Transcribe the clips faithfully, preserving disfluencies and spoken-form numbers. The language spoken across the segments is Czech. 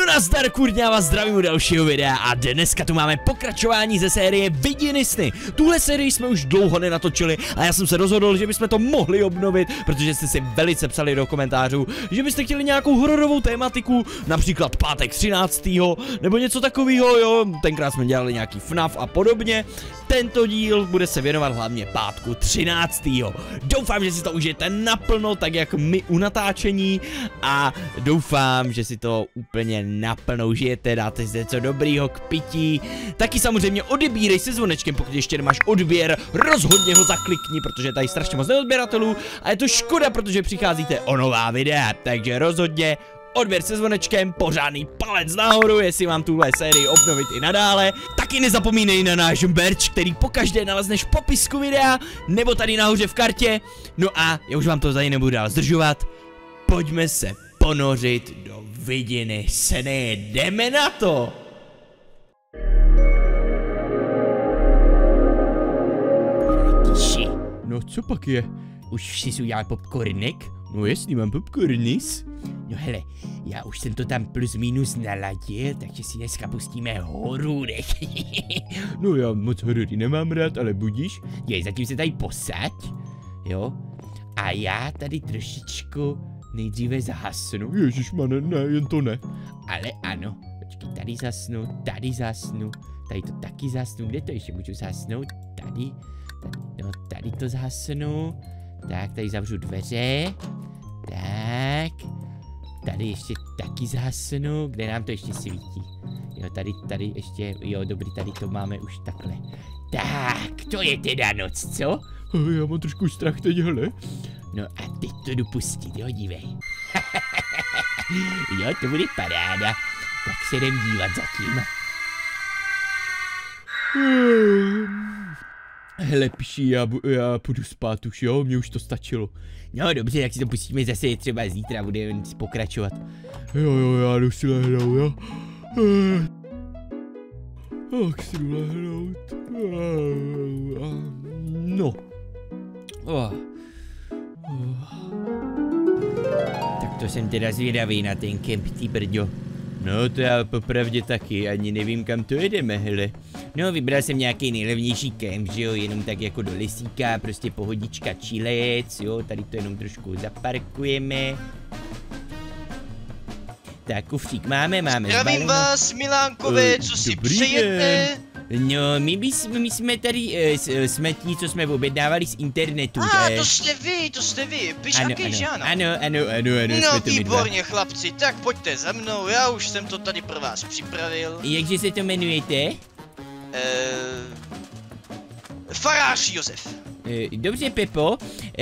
nazdar, kurňa, já vás zdravím u dalšího videa a dneska tu máme pokračování ze série Vidiny sny. Tuhle sérii jsme už dlouho nenatočili a já jsem se rozhodl, že bychom to mohli obnovit, protože jste si velice psali do komentářů, že byste chtěli nějakou hororovou tématiku, například pátek třináctého nebo něco takového, jo, tenkrát jsme dělali nějaký F N A F a podobně. Tento díl bude se věnovat hlavně pátku třináctého Doufám, že si to užijete naplno, tak jak my u natáčení, a doufám, že si to úplně naplno užijete, dáte si něco dobrýho k pití. Taky samozřejmě odebírej se zvonečkem, pokud ještě nemáš odběr, rozhodně ho zaklikni, protože je tady strašně moc neodběratelů a je to škoda, protože přicházíte o nová videa, takže rozhodně odběr se zvonečkem, pořádný palec nahoru, jestli mám tuhle sérii obnovit i nadále. Taky nezapomínej na náš merch, který pokaždé nalezneš v popisku videa, nebo tady nahoře v kartě. No a já už vám to tady nebudu dál zdržovat. Pojďme se ponořit do Vidiny sny, jdeme na to! No co pak je? Už jsi si udělal popcornek? No jasný, mám popcornis. No hele, já už jsem to tam plus minus naladil, takže si dneska pustíme horůrek. No já moc horory nemám rád, ale budíš. Jej, zatím se tady posaď, jo? A já tady trošičku nejdříve zahasnu. Ježišmane, ne, jen to ne. Ale ano, počkej, tady zasnu, tady zasnu, tady to taky zasnu, kde to ještě můžu zasnout? Tady, tady, no tady to zhasnu. Tak, tady zavřu dveře. Tak. Tady ještě taky zhasnu, kde nám to ještě svítí. Jo, tady, tady ještě, jo, dobrý, tady to máme už takhle. Tak, to je teda noc, co? Já mám trošku strach teď, hele. No a teď to jdu pustit, jo, dívej. Jo, to bude paráda. Tak se jdem dívat zatím. Hele, píši, já, já půjdu spát už, jo, mně už to stačilo. No dobře, tak si to pustíme zase třeba zítra, budeme si pokračovat. Jo, jo, já jdu si lehnout, jo. Tak si jdu lehnout. No. Oh. Tak to jsem teda zvědavý na ten kemp, ty brďo. No to já popravdě taky, ani nevím, kam to jedeme, hele. No, vybral jsem nějaký nejlevnější kemp, že jo, jenom tak jako do lesíka, prostě pohodička, čilec, jo, tady to jenom trošku zaparkujeme. Tak, kufřík máme, máme. Zdravím vás, Milánkové, co si přejete? No, my, bys, my jsme tady uh, jsme tí, co jsme objednávali z internetu. A, ah, to jste vy, to jste vy, Pyšákej, že ano? Ano, ano, ano, ano, no, jsme to výborně, chlapci, tak pojďte za mnou, já už jsem to tady pro vás připravil. Jakže se to jmenujete? Uh, Farář Josef. Uh, dobře, Pepo, uh,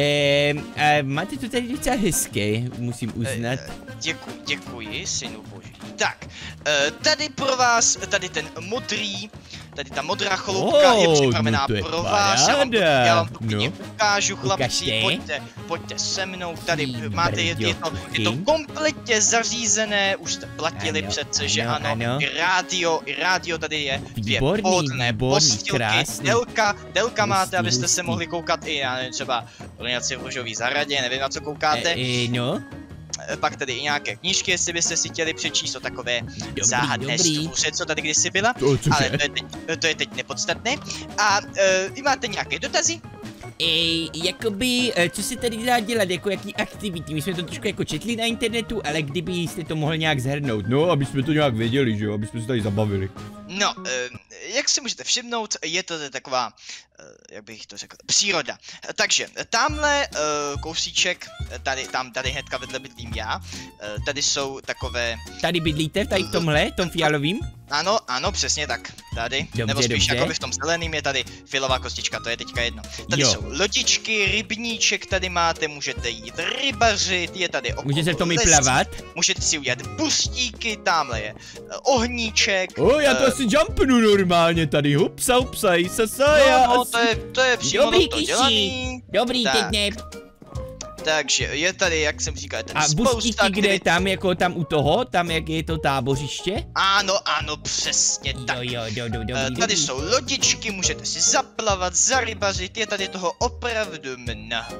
a máte to tady docela hezké, musím uznat. Uh, děkuji, děkuji, synu boží. Tak, uh, tady pro vás, tady ten modrý, tady ta modrá chaloupka oh, je připravená no pro vás, já vám to, já vám to no. ukážu, chlapci, Ukažte. pojďte, pojďte se mnou, tady Jí, máte, je, je, to, je to brďoky. kompletně zařízené, už jste platili Ano, přece, že ano, ano, ano. i rádio, i rádio tady je, dvě Výborný, pohodlné výborný, postilky, krásný. delka, delka máte, Hustý, abyste se hustý. mohli koukat i, já nevím, třeba v růžový zahradě, nevím, na co koukáte. E, e, no. Pak tady i nějaké knížky, jestli byste si chtěli přečíst o takové Dobrý, záhadné dobrý. stůře, co tady kdysi byla, To, co ale je? to je, teď, to je teď nepodstatné. A uh, vy máte nějaké dotazy? Ej, jakoby, eh, co se tady dá dělat, jako jaký aktivity, my jsme to trošku jako četli na internetu, ale kdyby jste to mohli nějak zhrnout. No, aby jsme to nějak věděli, že jo, aby jsme se tady zabavili. No, uh, jak si můžete všimnout, je to taková, uh, jak bych to řekl, příroda. Takže, tamhle uh, kousíček, tady, tam, tady hnedka vedle bydlím já, uh, tady jsou takové... Tady bydlíte, tady v tomhle, tom fialovým? Ano, ano, přesně tak, tady, Dobře, nebo spíš dobře. jakoby v tom zeleným je tady filová kostička, to je teďka jedno. Tady Jo. jsou lodičky, rybníček tady máte, můžete jít rybařit, je tady okolo Může se v tom i lesík, plavat? můžete si udělat bustíky, tamhle je uh, ohníček. O, já to eh, asi jumpnu normálně tady, hupsa, hupsa, jisa, já No, no asi... to je, to je přímo Dobrý, to Kyši. dělaný. Dobrý, Tak. teď ne. Takže je tady, jak jsem říkal, tady A spousta bustíky kde, aktivit. tam jako tam u toho, tam jak je to tábořiště? Ano, ano, přesně tak. Jo, jo, do, do, dobrý, Eh, dobrý. Tady jsou lodičky, můžete si zaplavat, zarybařit, je tady toho opravdu mnoho.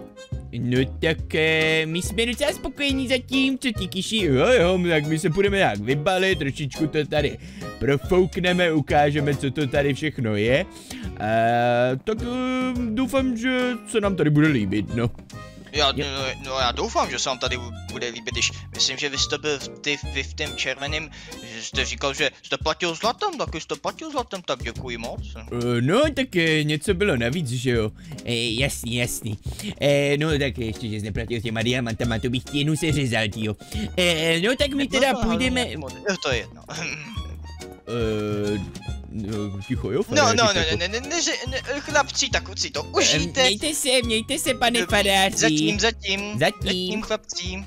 No tak e, my jsme docela spokojení zatím, co ty Kiši, jo jo, tak my se budeme nějak vybalit, trošičku to tady profoukneme, ukážeme, co to tady všechno je. A, tak e, doufám, že se nám tady bude líbit, no. Já, no, no, já doufám, že se vám tady bude líbit, když myslím, že vy jste byl v, ty, vy v tom červeném, že jste říkal, že jste platil zlatem, tak jste platil zlatem, tak děkuji moc. Uh, no, tak e, něco bylo navíc, že jo. E, jasný, jasný. E, no, tak ještě, že jsi neplatil těma diamantama, to bych ti jenom seřezal, tíjo. E, no, tak my teda půjdeme... To je jedno. Uh, no, ticho, jo, No, no, no, ne, ne, ne, ne, ne, chlapci, tak si to užijte. Mějte se, mějte se, pane faráři. Zatím, zatím, zatím, zatím, chlapci.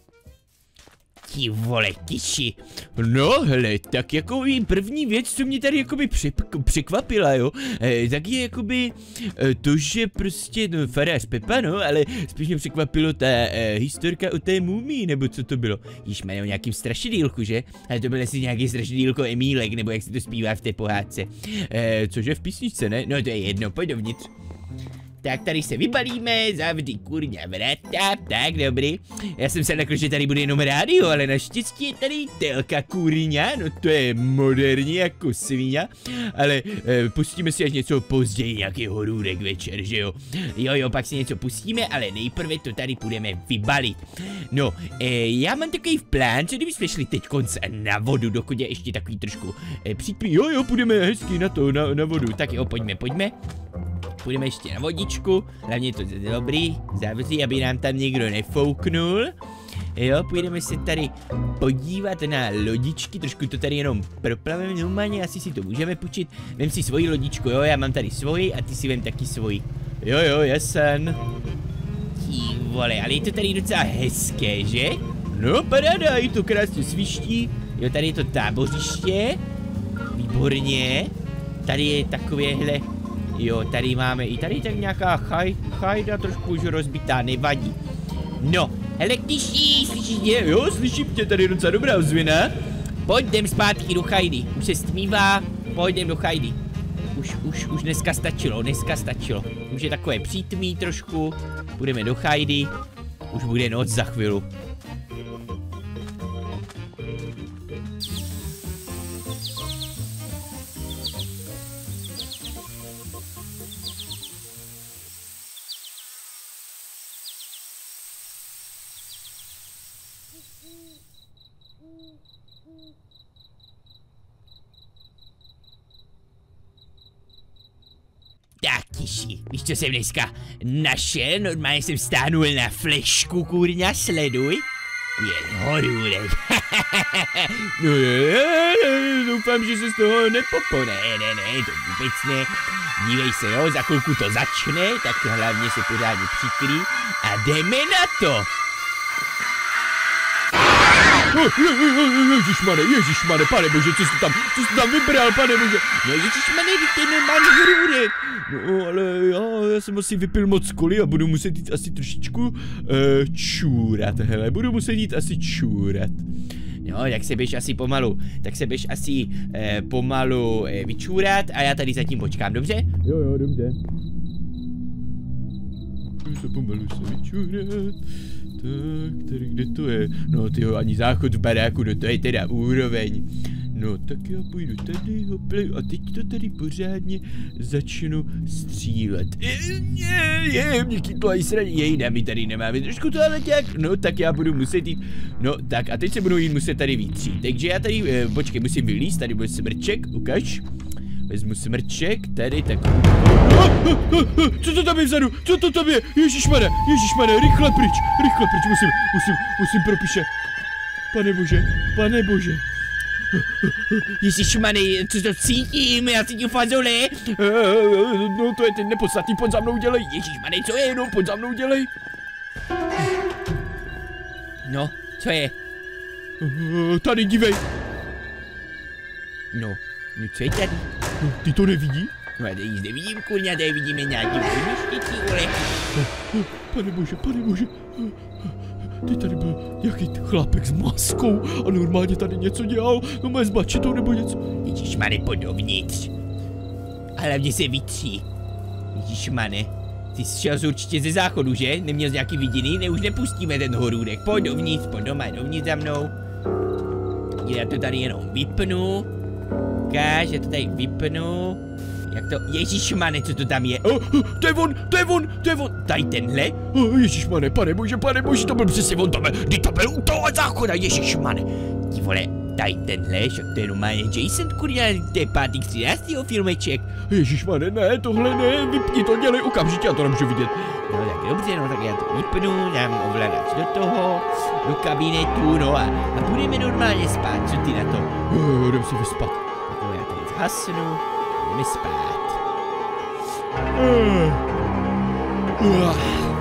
Ti vole, Kiši. No, hele, tak jako první věc, co mě tady jakoby překvapila, jo, eh, tak je jakoby eh, to, že prostě, no, farář Pepa, no, ale spíš mě překvapilo ta eh, historka o té mumii, nebo co to bylo. Již mají o nějakým strašidýlku, že? Ale to byl asi nějaký strašidýlko Emílek, nebo jak se to zpívá v té pohádce. Eh, cože v písničce, ne? No to je jedno, pojď dovnitř. Tak tady se vybalíme, zavři kurňa vrata, tak dobrý. Já jsem se nakl, že tady bude jenom rádio, ale naštěstí je tady telka kurňa, no to je moderní jako svíňa. Ale e, pustíme si až něco později, nějaký horůrek večer, že jo. Jo jo, pak si něco pustíme, ale nejprve to tady budeme vybalit. No, e, já mám takový plán, co kdybychom šli teď konc na vodu, dokud je ještě takový trošku e, přítmí. Jo jo, půjdeme hezky na to, na, na vodu, tak jo, pojďme, pojďme. Půjdeme ještě na vodičku, hlavně to je dobrý, zavři, aby nám tam někdo nefouknul. Jo, půjdeme se tady podívat na lodičky, trošku to tady jenom proplaveme normálně, asi si to můžeme půjčit. Vem si svoji lodičku, jo, já mám tady svoji a ty si vem taky svoji. Jo, jo, jasen. Tí vole, ale je to tady docela hezké, že? No, paráda, je to krásně sviští. Jo, tady je to tábořiště. Výborně. Tady je takovéhle... Jo, tady máme i tady tak nějaká chaj, chajda, trošku už rozbitá, nevadí. No, hele, Kiši, slyšíš mě? Jo, slyším tě, tady docela dobrá ozvěna. Pojď, jdem zpátky do chajdy, už se stmívá, pojď, jdem do chajdy. Už, už, už dneska stačilo, dneska stačilo. Už je takové přítmí trošku, půjdeme do chajdy, už bude noc za chvíli. Tak, Kiši, víš, co jsem dneska našel? Normálně jsem stáhnul na flešku, kurňa, sleduj. Je horůrek. No je, doufám, že se z toho nepopone. Ne, ne, to vůbec ne. Dívej se, jo, za chvilku to začne, tak hlavně se pořádně přikrý a jdeme na to. Ježišmane, ježišmane, pane bože, co jsi tam, co jsi tam vybral, pane bože. No ježišmane, to je normální horůrek. No ale já, já jsem asi vypil moc koli a budu muset jít asi trošičku uh, čůrat, hele, budu muset jít asi čůrat. No, tak se běž asi pomalu, tak se běž asi uh, pomalu uh, vyčůrat a já tady zatím počkám, dobře? Jo, jo, dobře. Se pomalu se vyčůrat. Tak, tady kde to je? No tyjo, ani záchod v baráku, no to je teda úroveň. No tak já půjdu tady, hople, a teď to tady pořádně začnu střílet. Je, je, mě chytlo i sraně, jejda, my tady nemáme trošku toaleťák, no tak já budu muset jít, no tak a teď se budu jít muset tady vytřít, takže já tady, eh, počkej, musím vylízt, tady bude smrček, ukaž. Vezmu smrček, tady tak... Co to tam je vzadu? Co to tam je? Ježišmane, ježišmane, rychle pryč, rychle pryč, musím, musím, musím propíše. Pane bože, pane bože. Ježišmane, co to cítím, já cítím fazole. No to je ten nepodstatný, pojď za mnou dělej. Ježišmane, co je, no pojď za mnou dělej. No, co je? Tady dívej. No, no co je tady? No, ty to nevidí? No já tady nic nevidím, kurňa, tady vidíme nějaký vojniště, ty vole. Pane bože, pane bože. Teď tady byl nějaký chlapek s maskou a normálně tady něco dělal, no má s bačetou nebo něco. Ježišmane, pojď dovnitř. A hlavně se vytří. Ježišmane. Ty jsi šel určitě ze záchodu, že? Neměl jsi nějaký vidiny? Ne, už nepustíme ten horůrek. Pojď dovnitř, pojď doma, dovnitř za mnou. Já to tady jenom vypnu. Ukáž, já to tady vypnu. Jak to, ježišmane, co to tam je? Oh, oh, to je on, to je on, to je on. Tady tenhle? Oh, ježišmane, pane bože, pane bože, to byl přesně on, to byl, kdy to byl u toho záchoda, ježišmane. Ty vole, tady tenhle, však to je normálně Jason, kurňa, to je pátý třináctýho filmeček. Ježišmane, ne, tohle ne, vypni to, dělej okamžitě, já to nemůžu vidět. No tak dobře, no tak já to vypnu, dám ovladač do toho, do kabinetu, no a, a budeme normálně spát, co ty na to? Oh, jdem se vyspat. Tak to já tady zhasnu, jdeme spát. Uh. Uh.